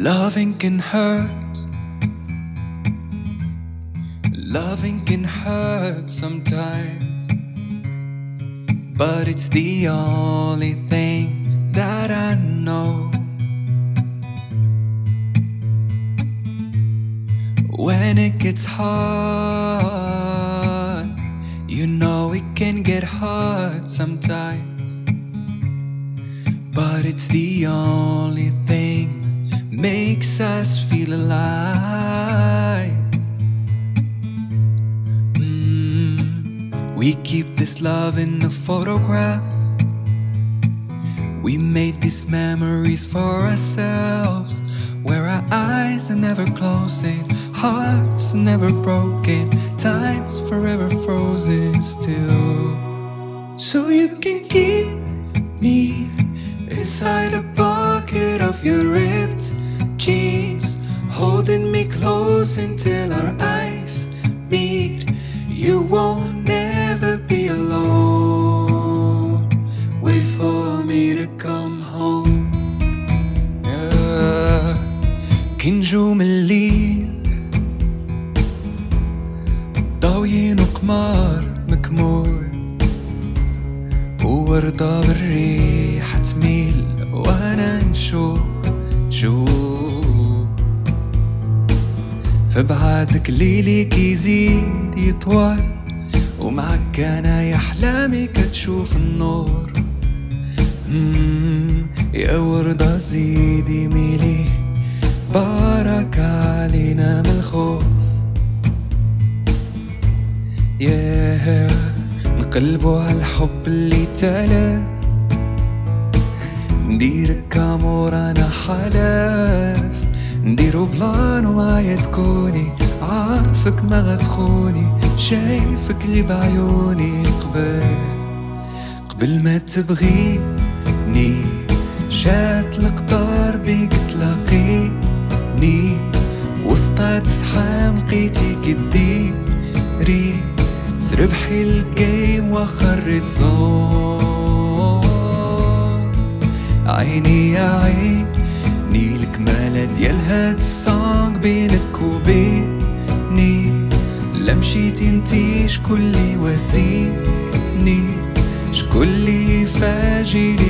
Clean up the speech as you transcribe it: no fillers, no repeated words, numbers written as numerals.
Loving can hurt. Loving can hurt sometimes, but it's the only thing that I know. When it gets hard, you know it can get hard sometimes, but it's the only thing makes us feel alive. We keep this love in a photograph. We made these memories for ourselves, where our eyes are never closing, hearts never broken, time's forever frozen still. So you can keep me inside a pocket of your ripped jeans, holding me close until our eyes meet. You won't never be alone. Wait for me to come home. كنجوم الليل ضاويين وقمار مكمول، ووردة بالريح تميل وانا نشوف فبعادك ليلي كيزيد يطول، ومعك انا يا احلامي كتشوف النور. يا وردة زيدي ميلي، بارك علينا من الخوف. نقلبوا على الحب اللي تلف، نديرك كامور انا حلف، نديرو بلان ومعايا تكوني، عارفك ما غتخوني، شايفك لي بعيوني قبل ما تبغيني، جات القدر بيك تلاقيني، وسط هاد الزحام لقيتي كديري، تربحي الجيم واخريت زون. عيني يا عيني الكمالة ديال هاد السونغ بينك وبيني، لا مشيتي انتي شكون لي واسيني، شكون لي فاجيني